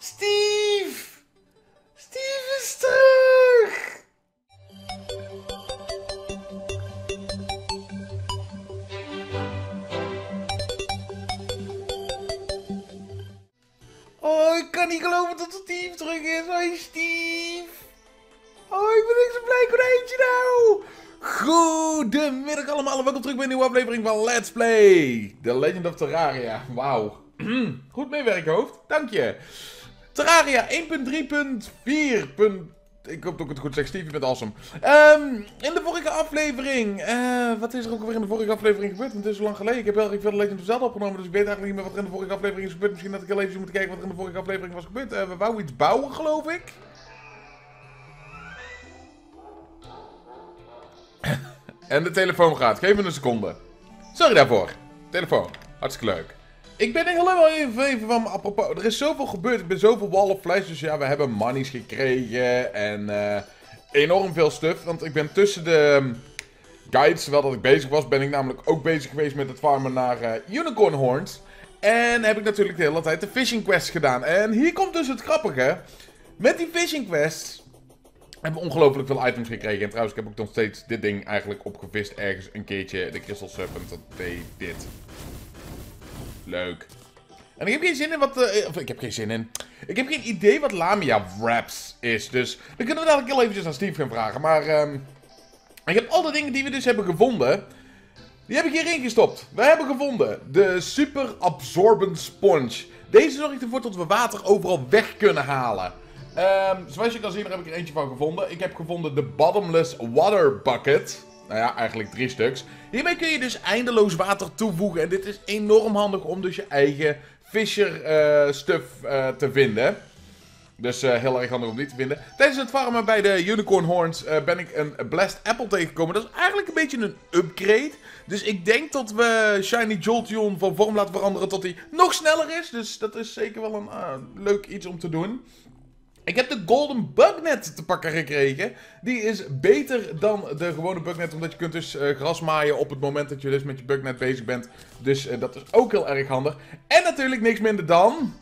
Steve! Steve is terug! Oh, ik kan niet geloven dat Steve terug is. Hoi, Steve. Oh, ik ben echt zo'n blij konijntje nou. Goedemiddag allemaal en welkom terug bij een nieuwe aflevering van Let's Play The Legend of Terraria. Wauw. Goed meewerken, hoofd. Dank je. Terraria 1.3.4. Ik hoop dat ik het goed zeg. Steve, je bent awesome. In de vorige aflevering... wat is er ook alweer in de vorige aflevering gebeurd? Want het is zo lang geleden. Ik heb heel erg veel Legend of Zelda opgenomen. Dus ik weet eigenlijk niet meer wat er in de vorige aflevering is gebeurd. Misschien dat ik heel even moet kijken wat er in de vorige aflevering was gebeurd. We wouden iets bouwen, geloof ik. En de telefoon gaat. Geef me een seconde. Sorry daarvoor. Telefoon. Hartstikke leuk. Ik ben helemaal even van... Apropos, er is zoveel gebeurd. Ik ben zoveel Wall of Flash. Dus ja, we hebben monies gekregen. En enorm veel stuff. Want ik ben tussen de guides, terwijl dat ik bezig was, ben ik namelijk ook bezig geweest met het farmen naar Unicorn Horns. En heb ik natuurlijk de hele tijd de fishing quests gedaan. En hier komt dus het grappige. Met die fishing quests hebben we ongelooflijk veel items gekregen. En trouwens, ik heb ook nog steeds dit ding eigenlijk opgevist ergens een keertje. De Crystal Serpent, dat deed dit. Leuk. En ik heb geen zin in wat... ik heb geen zin in... Ik heb geen idee wat Lamia Wraps is. Dus dan kunnen we dadelijk heel eventjes aan Steve gaan vragen. Maar ik heb al de dingen die we dus hebben gevonden... Die heb ik hierin gestopt. We hebben gevonden de Super Absorbent Sponge. Deze zorgt ervoor dat we water overal weg kunnen halen. Zoals je kan zien, daar heb ik er eentje van gevonden. Ik heb gevonden de Bottomless Water Bucket. Nou ja, eigenlijk 3 stuks. Hiermee kun je dus eindeloos water toevoegen. En dit is enorm handig om dus je eigen Fisher stuff te vinden. Dus heel erg handig om die te vinden. Tijdens het farmen bij de Unicorn Horns ben ik een Blessed Apple tegengekomen. Dat is eigenlijk een beetje een upgrade. Dus ik denk dat we Shiny Jolteon van vorm laten veranderen tot hij nog sneller is. Dus dat is zeker wel een leuk iets om te doen. Ik heb de Golden Bugnet te pakken gekregen. Die is beter dan de gewone Bugnet, omdat je kunt dus gras maaien op het moment dat je dus met je Bugnet bezig bent. Dus dat is ook heel erg handig. En natuurlijk niks minder dan...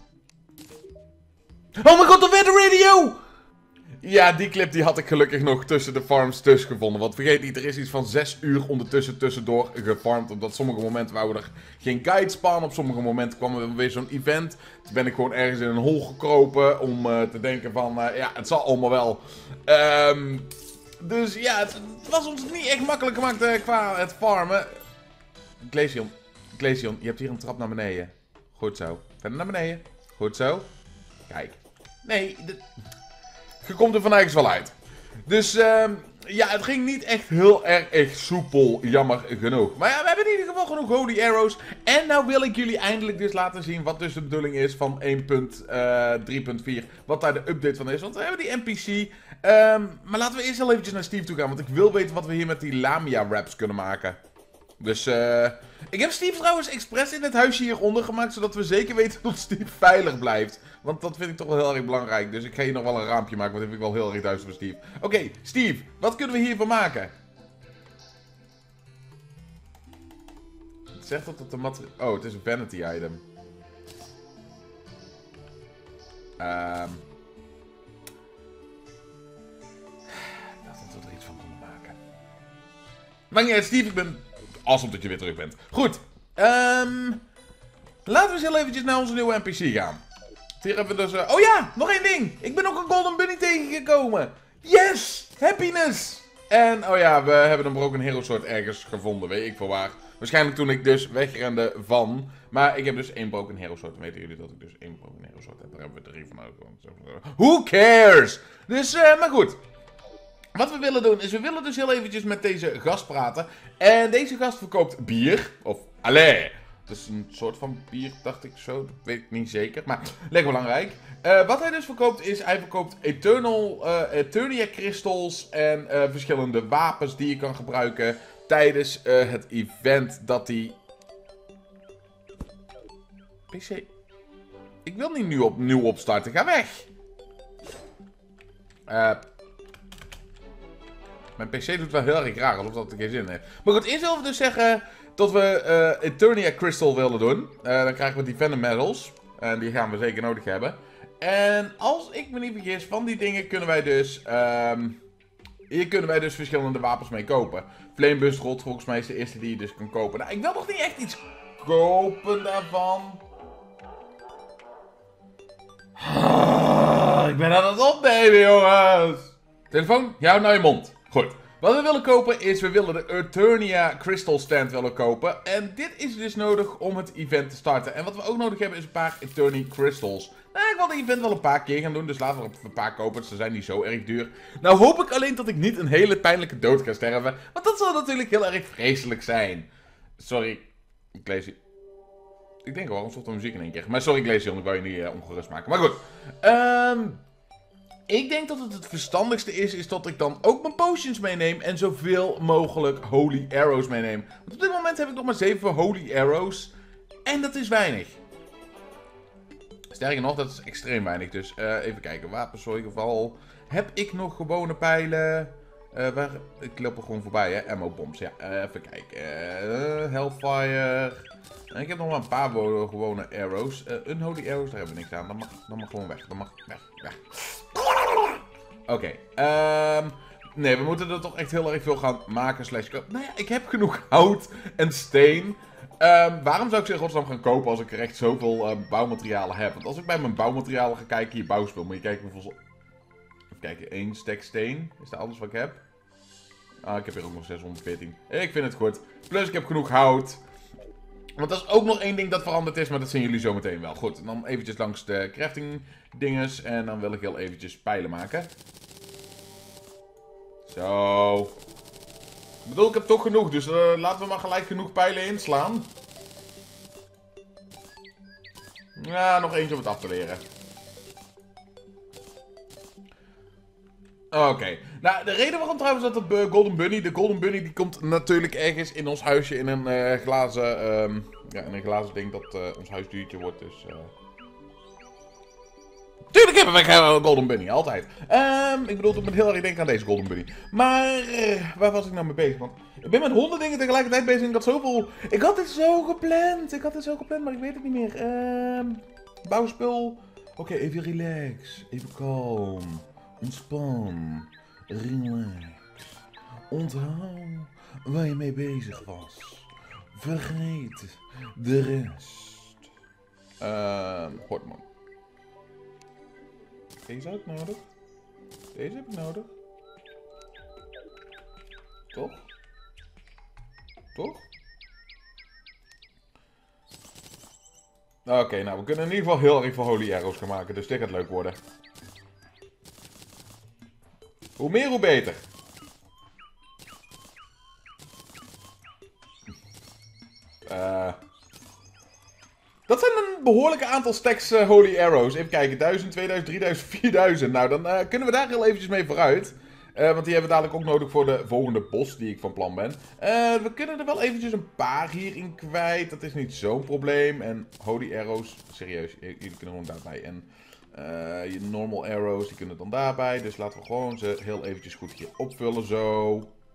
Oh mijn god, de Weather Radio! Ja, die clip die had ik gelukkig nog tussen de farms tussen gevonden. Want vergeet niet, er is iets van 6 uur ondertussen tussendoor gefarmd. Omdat sommige momenten wouden er geen guide spannen. Op sommige momenten kwam er weer zo'n event. Toen ben ik gewoon ergens in een hol gekropen om te denken van... ja, het zal allemaal wel. Dus ja, het was ons niet echt makkelijk gemaakt qua het farmen. Glaceon, je hebt hier een trap naar beneden. Goed zo. Verder naar beneden. Goed zo. Kijk. Nee, je komt er van ergens wel uit. Dus ja, het ging niet echt heel erg soepel, jammer genoeg. Maar ja, we hebben in ieder geval genoeg Holy Arrows. En nou wil ik jullie eindelijk dus laten zien wat dus de bedoeling is van 1.3.4. Wat daar de update van is. Want we hebben die NPC. Maar laten we eerst heel eventjes naar Steve toe gaan. Want ik wil weten wat we hier met die Lamia Wraps kunnen maken. Dus ik heb Steve trouwens expres in het huisje hieronder gemaakt, zodat we zeker weten dat Steve veilig blijft. Want dat vind ik toch wel heel erg belangrijk. Dus ik ga hier nog wel een raampje maken, want dat vind ik wel heel erg duister voor Steve. Oké, Steve, wat kunnen we hiervan maken? Het zegt dat het een materiaal... Oh, het is een vanity item. Ik dacht dat we er iets van konden maken. Maar niet uit, Steve, ik ben... Awesome dat je weer terug bent. Goed. Laten we eens heel eventjes naar onze nieuwe NPC gaan. Hier hebben we dus... oh ja, nog één ding. Ik ben ook een Golden Bunny tegengekomen. Yes! Happiness! En, oh ja, we hebben een Broken Hero soort ergens gevonden. Weet ik veel waar. Waarschijnlijk toen ik dus wegrende van... Maar ik heb dus 1 Broken Hero soort. Weten jullie dat ik dus 1 Broken Hero soort heb? Daar hebben we 3 van uitgekomen. Who cares? Dus, maar goed. Wat we willen doen, is we willen dus heel eventjes met deze gast praten. En deze gast verkoopt bier. Of, allee. Het is een soort van bier, dacht ik zo. Dat weet ik niet zeker, maar lekker belangrijk. Wat hij dus verkoopt is, hij verkoopt Eternia Crystals en verschillende wapens die je kan gebruiken tijdens het event dat hij... PC... Ik wil niet nu opnieuw opstarten, ga weg! Mijn PC doet wel heel erg raar, alsof dat er geen zin heeft. Maar goed, eerst willen we dus zeggen dat we Eternia Crystal willen doen. Dan krijgen we die Venom Medals. En die gaan we zeker nodig hebben. En als ik me niet vergis, van die dingen kunnen wij dus... hier kunnen wij dus verschillende wapens mee kopen. Flamebust Rod volgens mij is de eerste die je dus kan kopen. Nou, ik wil nog niet echt iets kopen daarvan. Ik ben aan het opnemen, jongens. Telefoon, jou naar je mond. Goed. Wat we willen kopen is, we willen de Eternia Crystal Stand willen kopen. En dit is dus nodig om het event te starten. En wat we ook nodig hebben is een paar Eternia Crystals. Nou, ik wil de event wel een paar keer gaan doen, dus laten we er een paar kopen. Ze zijn niet zo erg duur. Nou hoop ik alleen dat ik niet een hele pijnlijke dood ga sterven. Want dat zou natuurlijk heel erg vreselijk zijn. Sorry, ik lees hier. Ik denk wel, een soort van muziek in één keer. Maar sorry, ik lees hier, ik wou je niet ongerust maken. Maar goed. Ik denk dat het verstandigste is dat ik dan ook mijn potions meeneem en zoveel mogelijk Holy Arrows meeneem. Want op dit moment heb ik nog maar 7 Holy Arrows. En dat is weinig. Sterker nog, dat is extreem weinig. Dus even kijken, wapens in ieder geval. Heb ik nog gewone pijlen? Ik loop er gewoon voorbij, hè. Ammo bombs, ja. Even kijken. Hellfire. En ik heb nog maar een paar gewone arrows. Unholy arrows, daar hebben we niks aan. Dat mag gewoon weg. Dat mag weg. Oké. Nee, we moeten er toch echt heel erg veel gaan maken. Nou ja, ik heb genoeg hout en steen. Waarom zou ik ze in godsnaam gaan kopen als ik er echt zoveel bouwmaterialen heb? Want als ik bij mijn bouwmaterialen ga kijken, hier bouwspul, moet je kijken hoeveel... Even kijken, 1 stack steen. Is dat alles wat ik heb? Ah, ik heb hier ook nog 614. Ik vind het goed. Plus ik heb genoeg hout. Want dat is ook nog één ding dat veranderd is, maar dat zien jullie zo meteen wel. Goed, dan eventjes langs de crafting dinges. En dan wil ik heel eventjes pijlen maken. Zo. Ik bedoel, ik heb toch genoeg, dus laten we maar gelijk genoeg pijlen inslaan. Ja, nog eentje om het af te leren. Oké. Nou, de reden waarom trouwens dat de Golden Bunny... De Golden Bunny die komt natuurlijk ergens in ons huisje in een glazen... ja, in een glazen ding dat ons huisdiertje wordt, dus... Tuurlijk hebben wij geen Golden Bunny, altijd. Ik bedoel, ik moet heel erg denken aan deze Golden Bunny. Maar, waar was ik nou mee bezig, man? Ik ben met 100 dingen tegelijkertijd bezig en ik had zoveel... Ik had het zo gepland, maar ik weet het niet meer. Bouwspul. Oké, even relax. Even kalm. Ontspan. Relax. Onthoud waar je mee bezig was. Vergeet de rest. Hortman. Deze heb ik nodig. Deze heb ik nodig. Toch? Toch? Oké, nou we kunnen in ieder geval heel erg veel Holy Arrows gaan maken, dus dit gaat leuk worden. Hoe meer, hoe beter. Dat zijn een behoorlijke aantal stacks Holy Arrows. Even kijken, 1000, 2000, 3000, 4000. Nou, dan kunnen we daar heel eventjes mee vooruit. Want die hebben we dadelijk ook nodig voor de volgende boss die ik van plan ben. We kunnen er wel eventjes een paar hierin kwijt. Dat is niet zo'n probleem. En Holy Arrows, serieus, jullie kunnen gewoon daarbij. En je normal arrows, die kunnen dan daarbij. Dus laten we gewoon ze heel eventjes goed hier opvullen, zo.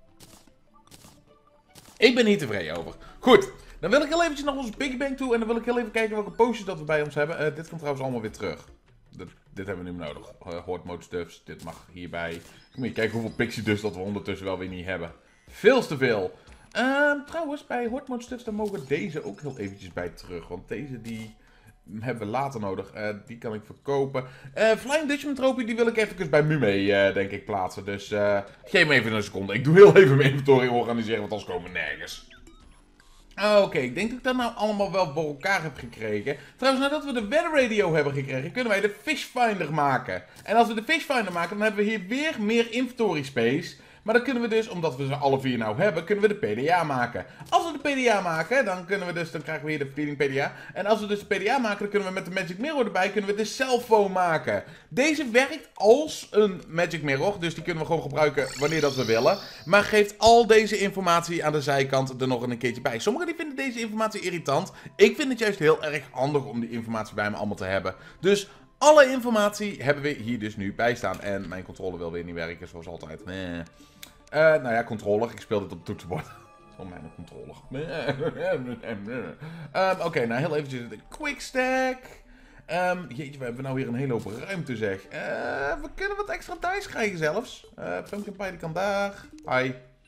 Ik ben hier tevreden over. Goed. Dan wil ik heel eventjes naar onze Big Bang toe. En dan wil ik heel even kijken welke potions dat we bij ons hebben. Dit komt trouwens allemaal weer terug. Dit hebben we nu nodig. Horde mode stuffs. Dit mag hierbij. Moet je kijken hoeveel pixie dust dat we ondertussen wel weer niet hebben. Veel te veel. Trouwens, bij Horde mode stuffs dan mogen deze ook heel eventjes bij terug. Want deze die hebben we later nodig. Die kan ik verkopen. Flying Dutchman Trophy die wil ik even bij Mume denk ik plaatsen. Dus geef me even een seconde. Ik doe heel even mijn inventory organiseren. Want anders komen we nergens. Oké, ik denk dat ik dat nou allemaal wel voor elkaar heb gekregen. Trouwens, nadat we de Weather Radio hebben gekregen, kunnen wij de Fish Finder maken. En als we de Fish Finder maken, dan hebben we hier weer meer inventory space. Maar dan kunnen we dus, omdat we ze alle vier nou hebben, kunnen we de PDA maken. Als we de PDA maken, dan krijgen we hier de Feeding PDA. En als we dus de PDA maken, dan kunnen we met de Magic Mirror erbij, kunnen we de Cellphone maken. Deze werkt als een Magic Mirror, dus die kunnen we gewoon gebruiken wanneer dat we willen. Maar geeft al deze informatie aan de zijkant er nog een keertje bij. Sommigen die vinden deze informatie irritant. Ik vind het juist heel erg handig om die informatie bij me allemaal te hebben. Dus alle informatie hebben we hier dus nu bij staan. En mijn controller wil weer niet werken, zoals altijd. Nou ja, controller. Ik speel dit op het toetsenbord. Zo mijn controller. Oké, nou heel eventjes de quick stack. Jeetje, we hebben nou weer een hele hoop ruimte, zeg. We kunnen wat extra dice krijgen zelfs. Pumpkin Pie die kan daar. Hi.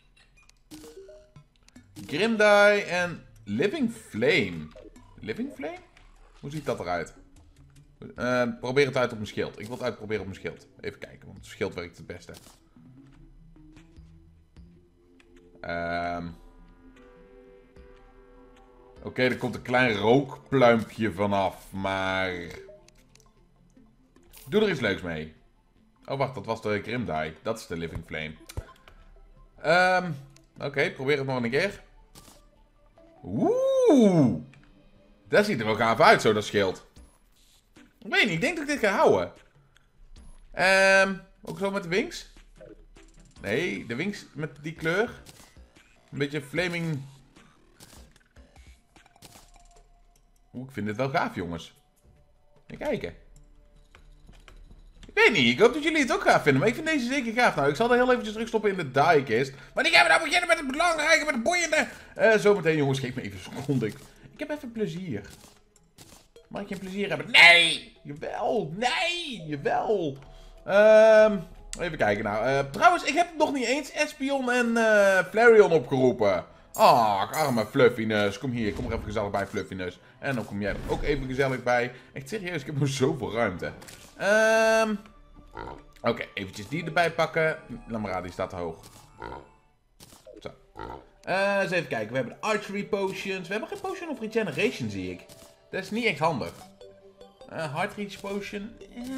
Grim Die en Living Flame. Living Flame? Hoe ziet dat eruit? Probeer het uit op mijn schild. Ik wil het uitproberen op mijn schild. Even kijken, want het schild werkt het beste. Oké, er komt een klein rookpluimpje vanaf, maar... Doe er iets leuks mee. Oh, wacht, dat was de Grim Die. Dat is de Living Flame. Oké, probeer het nog een keer. Oeh! Dat ziet er wel gaaf uit, zo, dat schild. Ik weet niet, ik denk dat ik dit ga houden. Ook zo met de wings? Nee, de wings met die kleur. Een beetje flaming... Oeh, ik vind dit wel gaaf, jongens. Even kijken. Ik weet niet, ik hoop dat jullie het ook gaaf vinden, maar ik vind deze zeker gaaf. Nou, ik zal er heel eventjes terugstoppen in de diekist. Maar die gaan we nou beginnen met het belangrijke, met het boeiende. Zometeen, jongens, geef me even een seconde. Ik heb even plezier. Mag ik geen plezier hebben? Nee! Jawel! Nee! Jawel! Even kijken nou. Trouwens, ik heb nog niet eens Espion en Flareon opgeroepen. Ah, arme Fluffiness. Kom hier, kom er even gezellig bij, Fluffiness. En dan kom jij er ook even gezellig bij. Echt serieus, ik heb nog zoveel ruimte. Oké, eventjes die erbij pakken. Laat maar raden, die staat te hoog. Zo. Eens even kijken, we hebben de Archery Potions. We hebben geen Potion of Regeneration, zie ik. Dat is niet echt handig. Heart Reach Potion.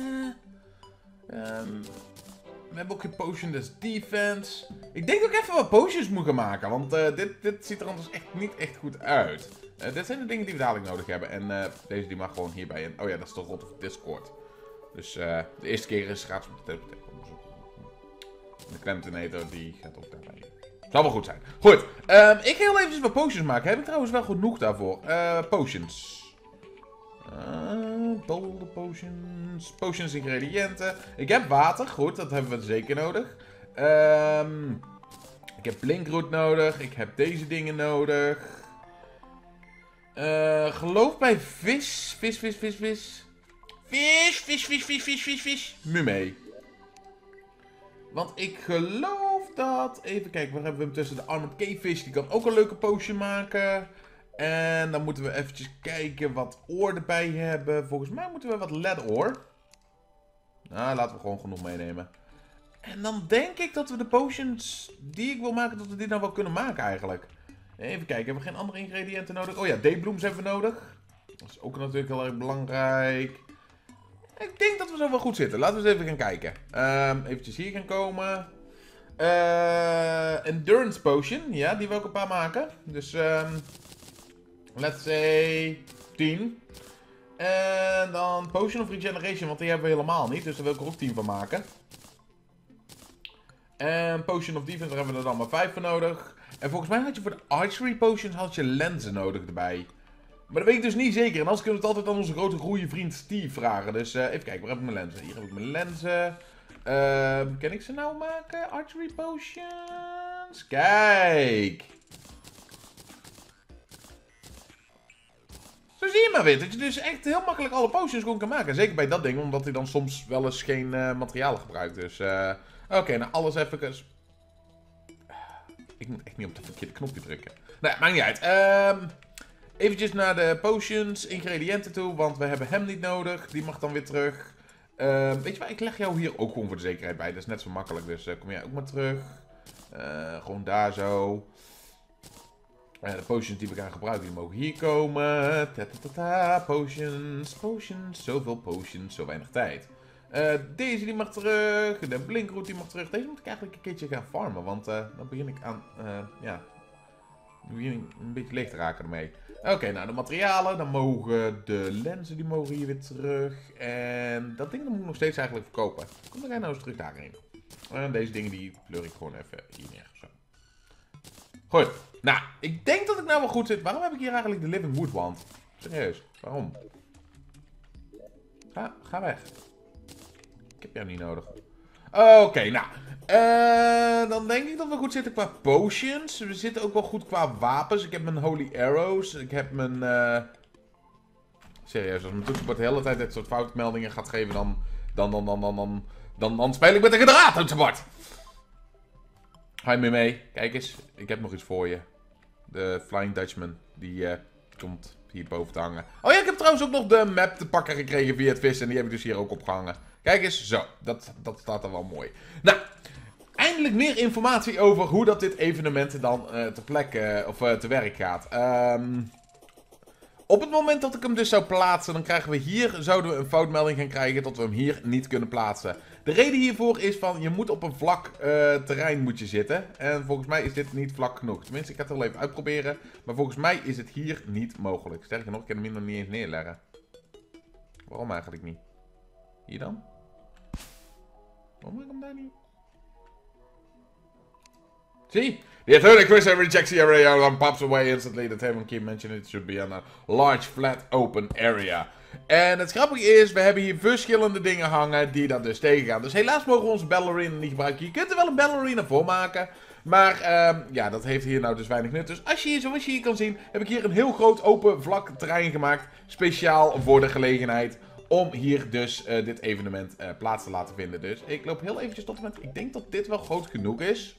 We hebben ook geen Potion, dat is Defense. Ik denk dat ik even wat potions moet gaan maken. Want dit ziet er anders echt niet echt goed uit. Dit zijn de dingen die we dadelijk nodig hebben. En deze die mag gewoon hierbij in. Oh ja, dat is de Rod of Discord. Dus de eerste keer is gratis met de de Clemtonator, die gaat ook daarbij. Zal wel goed zijn. Goed, ik ga heel eventjes wat potions maken. Heb ik trouwens wel genoeg daarvoor. Potions. Boulder potions. Potions ingrediënten. Ik heb water. Goed, dat hebben we zeker nodig. Ik heb blinkroot nodig. Ik heb deze dingen nodig. Geloof bij vis. Vis. Mumee. Want ik geloof dat... Even kijken, waar hebben we hem tussen? De Armored Cavefish. Die kan ook een leuke potion maken. En dan moeten we eventjes kijken wat oor erbij hebben. Volgens mij moeten we wat lead ore. Nou, laten we gewoon genoeg meenemen. En dan denk ik dat we de potions die ik wil maken, dat we die nou wel kunnen maken eigenlijk. Even kijken, hebben we geen andere ingrediënten nodig? Oh ja, daybloems hebben we nodig. Dat is ook natuurlijk heel erg belangrijk. Ik denk dat we zo wel goed zitten. Laten we eens even gaan kijken. Eventjes hier gaan komen. Endurance potion. Ja, die wil ik een paar maken. Dus, let's say 10. En dan Potion of Regeneration, want die hebben we helemaal niet. Dus daar wil ik er ook 10 van maken. En Potion of Defense, daar hebben we er dan maar 5 voor nodig. En volgens mij had je voor de Archery Potions had je lenzen nodig erbij. Maar dat weet ik dus niet zeker. En anders kunnen we het altijd aan onze grote goede vriend Steve vragen. Dus even kijken, waar heb ik mijn lenzen? Hier heb ik mijn lenzen. Kan ik ze nou maken? Archery Potions? Kijk! Zo zie je maar weer, dat je dus echt heel makkelijk alle potions gewoon kan maken. Zeker bij dat ding, omdat hij dan soms wel eens geen materialen gebruikt. Dus, oké, nou alles even... Ik moet echt niet op het verkeerde knopje drukken. Nee, maakt niet uit. Eventjes naar de potions, ingrediënten toe, want we hebben hem niet nodig. Die mag dan weer terug. Weet je waar, ik leg jou hier ook gewoon voor de zekerheid bij. Dat is net zo makkelijk, dus kom jij ook maar terug. Gewoon daar zo. De potions die we gaan gebruiken, die mogen hier komen. Potions. Zoveel potions, zo weinig tijd. Deze die mag terug. De blinkroot die mag terug. Deze moet ik eigenlijk een keertje gaan farmen. Want dan begin ik aan... ja... Dan begin ik een beetje leeg te raken ermee. Oké, nou de materialen. Dan mogen de lenzen die mogen hier weer terug. En dat ding dat moet ik nog steeds eigenlijk verkopen. Kom dan nou eens terug daarheen. En deze dingen die pleur ik gewoon even hier neer. Zo. Goed. Nou, ik denk dat ik nou wel goed zit. Waarom heb ik hier eigenlijk de Living Wood wand? Serieus, waarom? Ga weg. Ik heb jou niet nodig. Oké, nou. Dan denk ik dat we goed zitten qua potions. We zitten ook wel goed qua wapens. Ik heb mijn Holy Arrows. Ik heb mijn Serieus, als mijn toetsenbord de hele tijd dit soort foutmeldingen gaat geven, dan speel ik met een gedraad toetsenbord. Ga je mee? Kijk eens, ik heb nog iets voor je. De Flying Dutchman, die komt hier boven te hangen. Oh ja, ik heb trouwens ook nog de map te pakken gekregen via het vissen. En die heb ik dus hier ook opgehangen. Kijk eens, zo. Dat staat er wel mooi. Nou, eindelijk meer informatie over hoe dat dit evenement dan te werk gaat. Op het moment dat ik hem dus zou plaatsen, dan krijgen we hier, zouden we een foutmelding gaan krijgen dat we hem hier niet kunnen plaatsen. De reden hiervoor is van, je moet op een vlak terrein moet je zitten. En volgens mij is dit niet vlak genoeg. Tenminste, ik ga het wel even uitproberen. Maar volgens mij is het hier niet mogelijk. Sterker nog, ik kan hem hier nog niet eens neerleggen. Waarom eigenlijk niet? Hier dan? Waarom mag ik hem daar niet? Zie? The authority question rejects the area and pops away instantly. The table key mentioned it should be on a large, flat, open area. En het grappige is, we hebben hier verschillende dingen hangen die daar dus tegengaan. Dus helaas mogen we onze ballerina niet gebruiken. Je kunt er wel een ballerina voor maken. Maar ja, dat heeft hier nou dus weinig nut. Dus als je hier, zoals je hier kan zien, heb ik hier een heel groot open vlak terrein gemaakt. Speciaal voor de gelegenheid. Om hier dus dit evenement plaats te laten vinden. Dus ik loop heel eventjes tot en met. Ik denk dat dit wel groot genoeg is.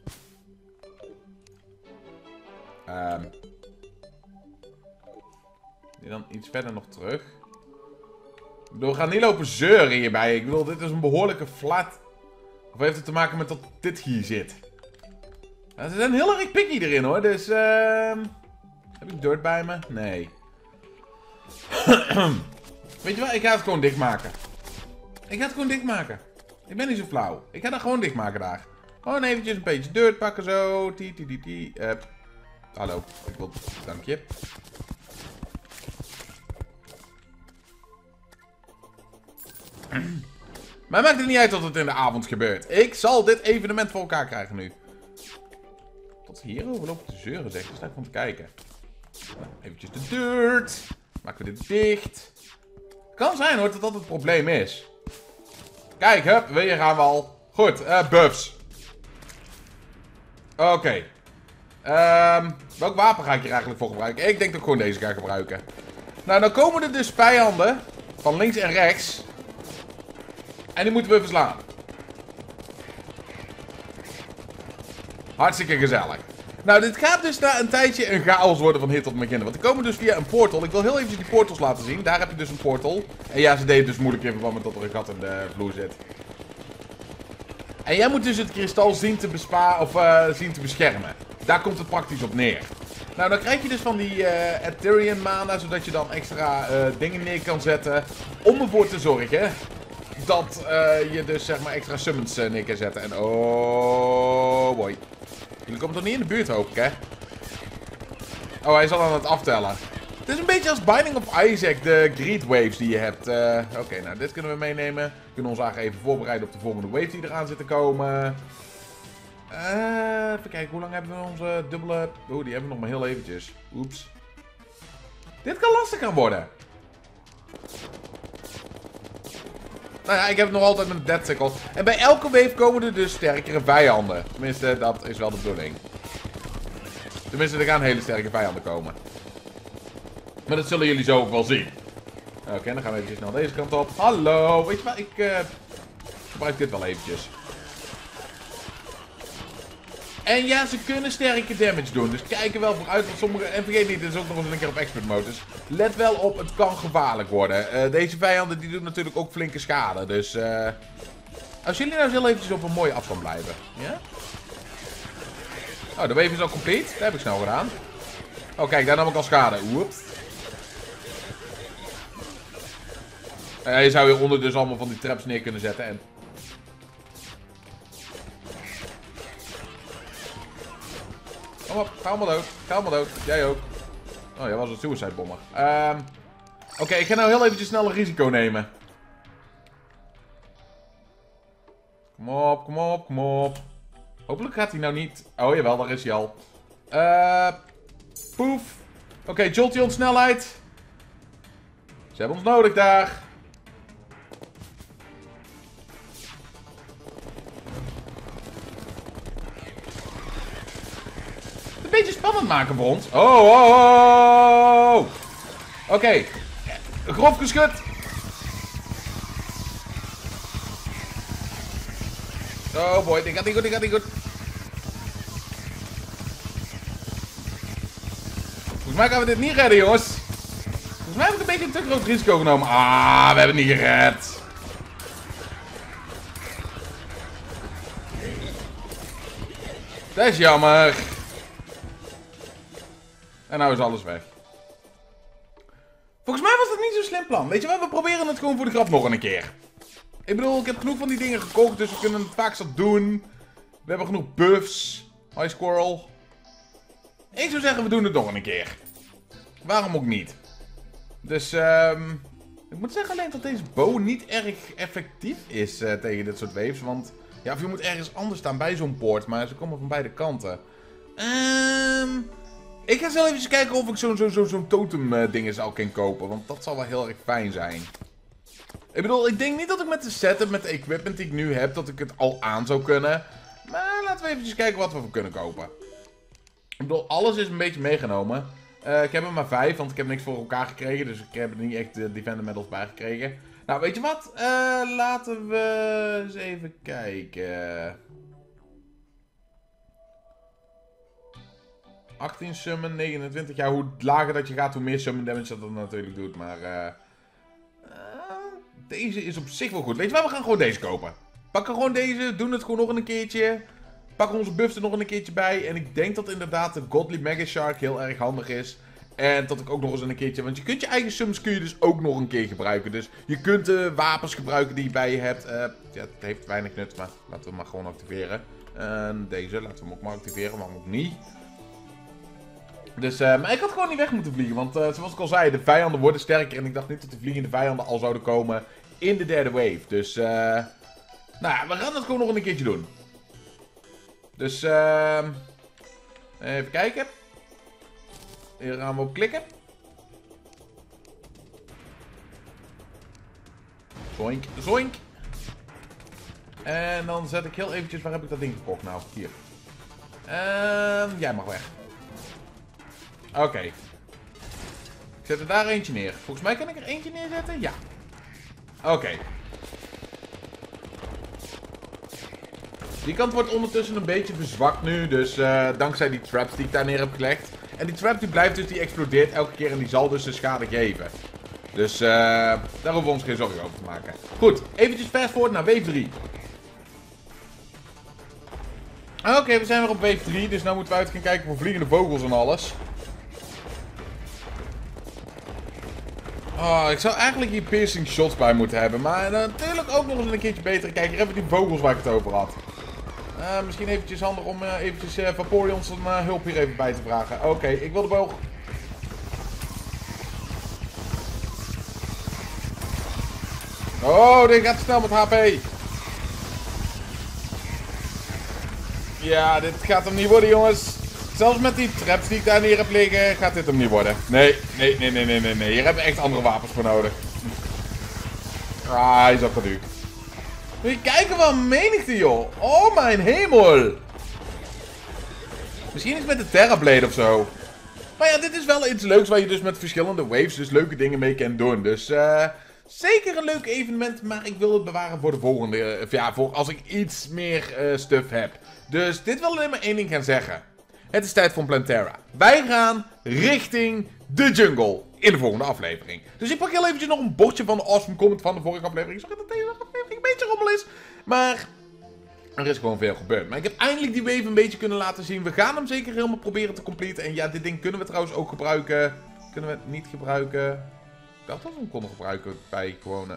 Dan iets verder nog terug. Ik bedoel, we gaan niet lopen zeuren hierbij. Ik bedoel, dit is een behoorlijke flat. Of heeft het te maken met dat dit hier zit? Nou, ze zijn heel erg picky erin hoor. Dus heb ik dirt bij me? Nee. Weet je wat? Ik ga het gewoon dichtmaken. Ik ga het gewoon dichtmaken. Ik ben niet zo flauw. Ik ga dat gewoon dichtmaken daar. Gewoon eventjes een beetje dirt pakken zo. Hallo. Ik wil... Dank je. Maar maakt het niet uit dat het in de avond gebeurt. Ik zal dit evenement voor elkaar krijgen nu. Tot ze hierover lopen te zeuren, zeg. Daar sta ik van te kijken. Nou, eventjes de dirt. Maken we dit dicht. Kan zijn hoor dat dat het probleem is. Kijk, hup, weer gaan we al. Goed, buffs. Oké. Welk wapen ga ik hier eigenlijk voor gebruiken? Ik denk dat ik gewoon deze ga gebruiken. Nou, dan komen er dus vijanden. Van links en rechts. En die moeten we verslaan. Hartstikke gezellig. Nou, dit gaat dus na een tijdje een chaos worden van hier tot beginnen. Want die komen dus via een portal. Ik wil heel even die portals laten zien. Daar heb je dus een portal. En ja, ze deden dus moeilijk in verband met dat er een gat in de vloer zit. En jij moet dus het kristal zien te zien te beschermen. Daar komt het praktisch op neer. Nou, dan krijg je dus van die Ethereum mana, zodat je dan extra dingen neer kan zetten. Om ervoor te zorgen dat je dus zeg maar extra summons neer kan zetten. En oh boy. Jullie komen toch niet in de buurt, hoop ik, hè? Oh, hij is al aan het aftellen. Het is een beetje als Binding of Isaac, de Greed Waves die je hebt. Oké, nou, dit kunnen we meenemen. We kunnen ons eigenlijk even voorbereiden op de volgende wave die eraan zit te komen. Even kijken, hoe lang hebben we onze dubbele... Oh, die hebben we nog maar heel eventjes. Oeps. Dit kan lastig gaan worden. Nou ja, ik heb het nog altijd met een Death Sickle. En bij elke wave komen er dus sterkere vijanden. Tenminste, dat is wel de bedoeling. Tenminste, er gaan hele sterke vijanden komen. Maar dat zullen jullie zo ook wel zien. Oké, dan gaan we even snel deze kant op. Hallo, weet je wat, ik gebruik dit wel eventjes. En ja, ze kunnen sterke damage doen. Dus kijk er wel vooruit. Want sommige... En vergeet niet, dit is ook nog eens een keer op expert modus. Let wel op, het kan gevaarlijk worden. Deze vijanden die doen natuurlijk ook flinke schade. Dus als jullie nou eens heel eventjes op een mooie afstand blijven. Ja? Oh, de wave is al complete. Dat heb ik snel gedaan. Oh, kijk, daar nam ik al schade. Oeps. Je zou hieronder dus allemaal van die traps neer kunnen zetten. En... Kom op, ga allemaal dood. Ga allemaal dood. Jij ook. Oh, jij was een suicide bomber. Oké, ik ga nou heel eventjes snel een risico nemen. Kom op, kom op, kom op. Hopelijk gaat hij nou niet... Oh, jawel, daar is hij al. Poef. Oké, Jolteon snelheid. Ze hebben ons nodig daar. Een beetje spannend maken voor ons. Oh, oh, oh. Oké. Grof geschud. Oh boy, dit gaat niet goed, dit gaat niet goed. Volgens mij gaan we dit niet redden, jongens. Volgens mij heb ik een beetje een te groot risico genomen. Ah, we hebben het niet gered. Dat is jammer. En nou is alles weg. Volgens mij was dat niet zo'n slim plan. Weet je wat, we proberen het gewoon voor de grap nog een keer. Ik bedoel, ik heb genoeg van die dingen gekocht, dus we kunnen het vaak zat doen. We hebben genoeg buffs. High Squirrel. Ik zou zeggen, we doen het nog een keer. Waarom ook niet? Dus, ik moet zeggen alleen dat deze bow niet erg effectief is tegen dit soort waves. Want, ja, of je moet ergens anders staan bij zo'n poort, maar ze komen van beide kanten. Ik ga zo even kijken of ik zo'n totem dingen zou kunnen kopen, want dat zal wel heel erg fijn zijn. Ik bedoel, ik denk niet dat ik met de setup, met de equipment die ik nu heb, dat ik het al aan zou kunnen. Maar laten we eventjes kijken wat we kunnen kopen. Ik bedoel, alles is een beetje meegenomen. Ik heb er maar 5, want ik heb niks voor elkaar gekregen. Dus ik heb er niet echt de Defender Medals bij gekregen. Nou, weet je wat? Laten we eens even kijken. 18 summon, 29. Ja, hoe lager dat je gaat, hoe meer summon damage dat natuurlijk doet. Maar deze is op zich wel goed. Weet je wat? We gaan gewoon deze kopen. Pakken gewoon deze, doen het gewoon nog een keertje. Pakken onze buffs er nog een keertje bij. En ik denk dat inderdaad de Godly Mega Shark heel erg handig is. En dat ik ook nog eens een keertje... Want je kunt je eigen summons kun je dus ook nog een keer gebruiken. Dus je kunt de wapens gebruiken die je bij je hebt. Ja, het heeft weinig nut, maar laten we hem maar gewoon activeren. En deze, laten we hem ook maar activeren, waarom ook niet. Dus, maar ik had gewoon niet weg moeten vliegen. Want zoals ik al zei, de vijanden worden sterker. En ik dacht niet dat de vliegende vijanden al zouden komen in de derde wave. Dus, nou ja, we gaan het gewoon nog een keertje doen. Dus, even kijken. Hier gaan we op klikken. Zoink, zoink. En dan zet ik heel eventjes, waar heb ik dat ding gekocht nou? Hier. Jij mag weg. Oké. Ik zet er daar eentje neer. Volgens mij kan ik er eentje neerzetten? Ja. Oké. Die kant wordt ondertussen een beetje verzwakt nu. Dus dankzij die traps die ik daar neer heb gelegd. En die trap die blijft dus, die explodeert elke keer en die zal dus de schade geven. Dus daar hoeven we ons geen zorgen over te maken. Goed, eventjes fast forward naar wave 3. Oké, we zijn weer op wave 3. Dus nu moeten we uit gaan kijken voor vliegende vogels en alles. Oh, ik zou eigenlijk hier piercing shots bij moeten hebben. Maar natuurlijk ook nog eens een keertje beter. Kijk, hier hebben we die vogels waar ik het over had. Misschien eventjes handig om eventjes Vaporeon zijn hulp hier even bij te vragen. Oké, ik wil de boog. Oh, dit gaat snel met HP. Ja, dit gaat hem niet worden, jongens. Zelfs met die traps die ik daar neer heb liggen, gaat dit hem niet worden. Nee. Hier hebben we echt andere wapens voor nodig. Ah, hij is ook geduwd. Moet je kijken wat een menigte, joh. Oh, mijn hemel. Misschien iets met de Terrablade of zo. Maar ja, dit is wel iets leuks waar je dus met verschillende waves dus leuke dingen mee kan doen. Dus zeker een leuk evenement, maar ik wil het bewaren voor de volgende. Ja, voor als ik iets meer stuff heb. Dus dit wil alleen maar één ding gaan zeggen. Het is tijd voor Plantera. Wij gaan richting de jungle in de volgende aflevering. Dus ik pak heel eventjes nog een bordje van de awesome comment van de vorige aflevering. Ik zag dat deze aflevering een beetje rommel is. Maar er is gewoon veel gebeurd. Maar ik heb eindelijk die wave een beetje kunnen laten zien. We gaan hem zeker helemaal proberen te completen. En ja, dit ding kunnen we trouwens ook gebruiken. Kunnen we het niet gebruiken? Ik dacht dat we hem konden gebruiken bij gewone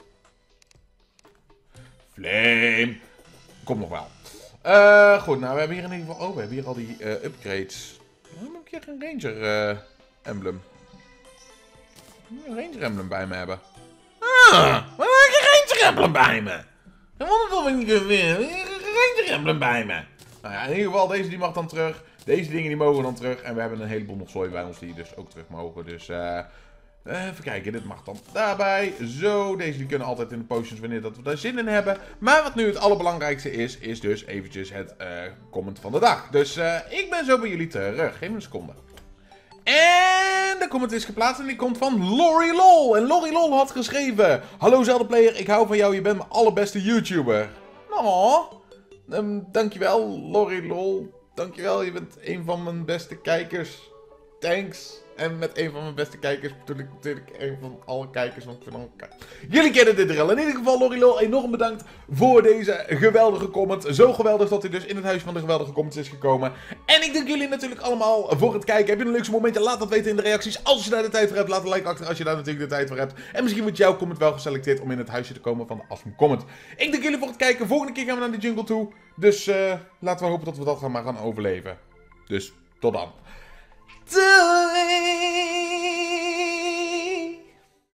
Flame. Komt nog wel. Goed, nou we hebben hier in ieder geval... Oh, we hebben hier al die upgrades. Waarom heb ik hier geen ranger emblem? Ik moet een ranger emblem bij me hebben. Ah, waarom heb ik een ranger emblem bij me? Ik wonder of ik niet weer een ranger emblem bij me. Nou ja, in ieder geval, deze die mag dan terug. Deze dingen die mogen dan terug. En we hebben een heleboel nog zooi bij ons die dus ook terug mogen. Dus even kijken, dit mag dan daarbij. Zo, deze die kunnen altijd in de potions wanneer dat we daar zin in hebben. Maar wat nu het allerbelangrijkste is, is dus eventjes het comment van de dag. Dus ik ben zo bij jullie terug. Geef me een seconde. En En de comment is geplaatst en die komt van Lori Lol. En Lori Lol had geschreven: hallo Zelda-player, ik hou van jou, je bent mijn allerbeste YouTuber. Oh, dankjewel Lori Lol. Dankjewel, je bent een van mijn beste kijkers. Thanks. En met een van mijn beste kijkers bedoel ik natuurlijk een van alle kijkers. Want ik vind jullie kennen dit er al. In ieder geval, Lorilol, enorm bedankt voor deze geweldige comment. Zo geweldig dat hij dus in het huis van de geweldige comments is gekomen. En ik dank jullie natuurlijk allemaal voor het kijken. Heb je een leukste momentje? Laat dat weten in de reacties. Als je daar de tijd voor hebt, laat een like achter als je daar natuurlijk de tijd voor hebt. En misschien wordt jouw comment wel geselecteerd om in het huisje te komen van de Awesome Comment. Ik dank jullie voor het kijken. Volgende keer gaan we naar de jungle toe. Dus laten we hopen dat we dat maar gaan overleven. Dus tot dan. Doei!